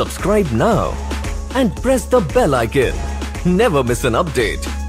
Subscribe now and press the bell icon. Never miss an update.